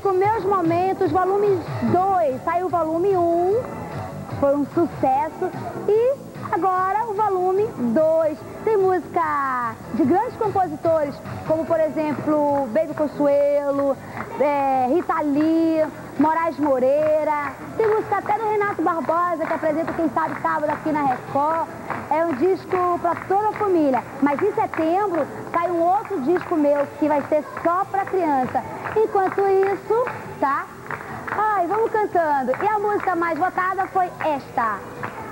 disco Meus Momentos, volume 2. Saiu o volume 1, foi um sucesso. E agora o volume 2. Tem música de grandes compositores, como por exemplo Baby Consuelo, Rita Lee, Moraes Moreira. Tem música até do Renato Barbosa, que apresenta Quem Sabe Sábado aqui na Record. É um disco para toda a família. Mas em setembro sai um outro disco meu, que vai ser só para criança. Enquanto isso, tá? Ai, vamos cantando. E a música mais votada foi esta.